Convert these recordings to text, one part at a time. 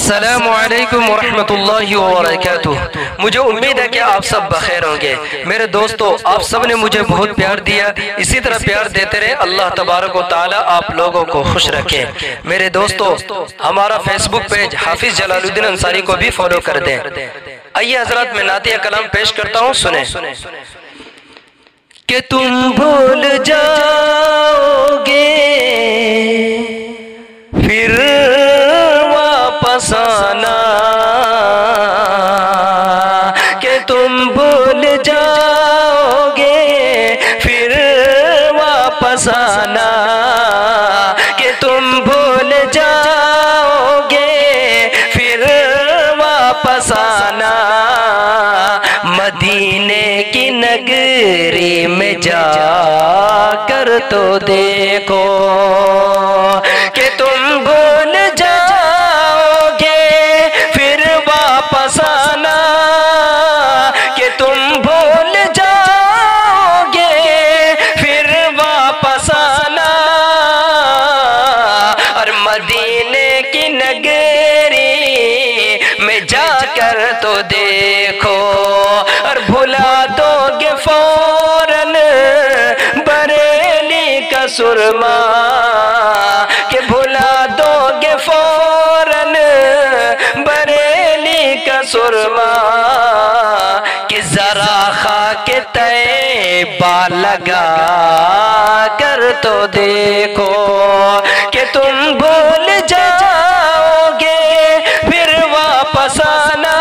السلام علیکم ورحمۃ اللہ وبرکاتہ۔ مجھے امید ہے کہ آپ سب بخیر ہوں گے۔ میرے دوستو، آپ سب نے مجھے بہت پیار دیا، اسی طرح پیار دیتے رہے۔ اللہ تبارک و تعالی آپ لوگوں کو خوش رکھے۔ میرے دوستو، ہمارا فیس بک پیج حافظ جلال الدین انصاری کو بھی فالو کر دیں۔ آئیے حضرات، میں نعتیہ کلام پیش کرتا ہوں، سنیں۔ کہ تم بھول جاؤ گے پھر واپس آنا، کہ تم بھول جاؤ گے پھر واپس آنا، کہ تم بھول جاؤ گے پھر واپس آنا، مدینے کی نگری میں جا کر تو دیکھو، کہ تم بھول جاؤ گے پھر واپس آنا، کہ تم بھول جاؤ گے پھر واپس آنا، اور مدینے کی نگری میں جا کر تو دیکھو، اور بھلا دو گے فوراً بریلی کا سرما، کہ بھلا دو گے فوراً بریلی کا سرما، کہ ذرا خاک طیبہ لگا کر تو دیکھو، کہ تم بھول جاؤ گے پھر واپس آنا،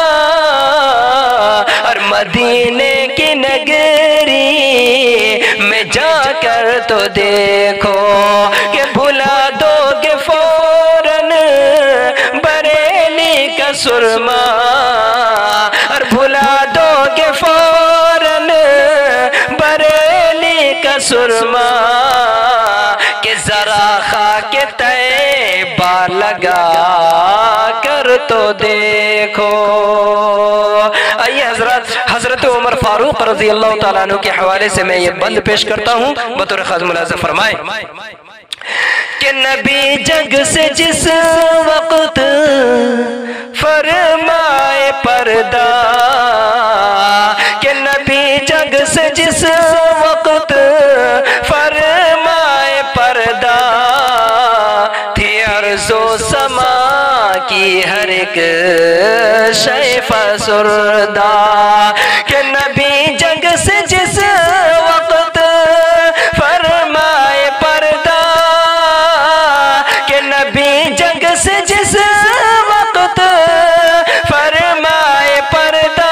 اور مدینے کی نگری میں جا کر تو دیکھو، کہ بھلا دو گے فوراً بریلی کا سرما، اور بھلا دو گے فوراً بریلی کا سرما، کہ ذرا خاک طیبہ لگا کر تو دیکھو۔ آئیے حضرت عمر فاروق رضی اللہ تعالیٰ عنہ کے حوالے سے میں یہ بند پیش کرتا ہوں، بطور خادم ملاحظہ فرمائے کہ نبی جگ سے جس وقت فرمائے پردہ، کہ نبی جگ سے جس وقت فرمائے پردہ، تھی عرض و سما کی ہر ایک شے فسردہ، کہ نبی جگ سے جس وقت فرمائے پردہ، کہ نبی جگ سے جس وقت فرمائے پردہ،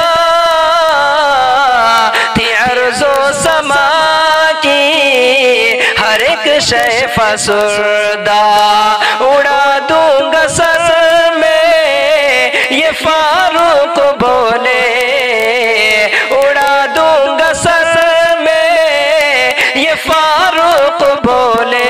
تھی عرض و سما کی ہر ایک شے فسردہ، اڑا دوں گا سر میں یہ فاروق بولے، اڑا دوں گا سر میں یہ فاروق بولے،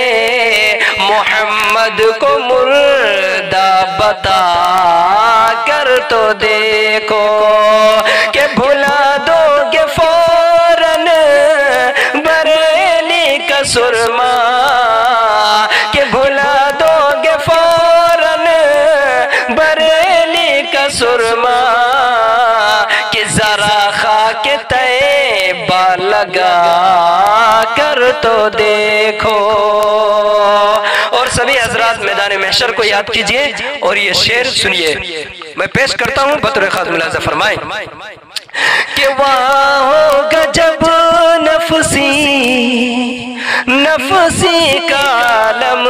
محمد کو مردہ بتا کر تو دیکھو، کہ بھلا دو گے فوراً بریلی کا سرما، کہ بھلا دو گے فوراً بریلی کا سرما، کہ ذرا خاک طیبہ لگا کر تو دیکھو۔ اور سبھی حضرات میدان محشر کو یاد کیجئے اور یہ شعر سنیے، میں پیش کرتا ہوں، بطور خادم ملاحظہ فرمائیں کہ وہاں ہوگا جب نفسی نفسی کا عالم،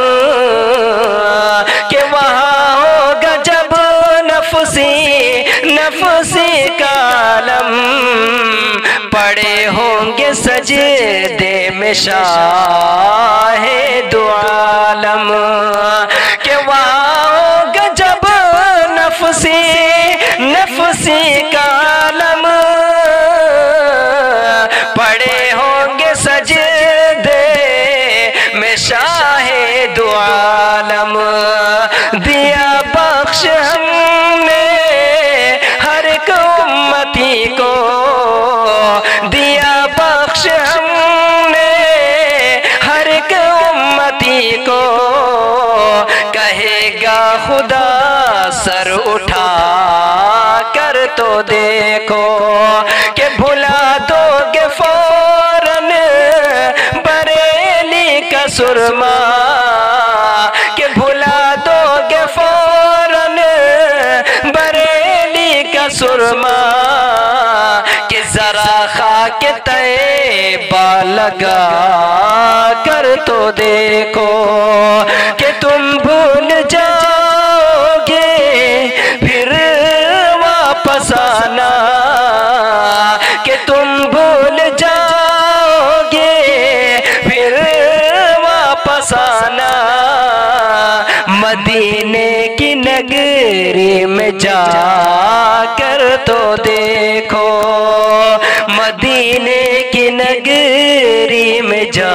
کہ وہاں ہوگا جب نفسی نفسی کا عالم، پڑے ہوں گے سجدے میں شاہ دو عالم، کہ وہاں ہوگا جب نفسی نفسی کا عالم، پڑے ہوں گے سجدے میں شاہ دو عالم، دیا بخش ہم نے ہر ایک امتی کو، دیا بخش ہم نے ہر ایک امتی کو، خدا سر اٹھا کر تو دیکھو کہ بھلا دو گے فوراً بریلی کا سرما، کہ بھلا دو گے فوراً بریلی کا سرما، کہ ذرا خاک طیبہ لگا کر تو دیکھو کہ تم بھول جاؤ گے پھر واپس آنا، کہ تم بھول جاؤ گے پھر واپس آنا، مدینے کی نگری میں جا کر تو دیکھو، مدینے کی نگری میں جا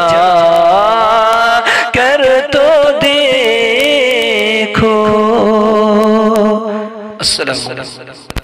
کر تو دیکھو۔ السلام علیکم۔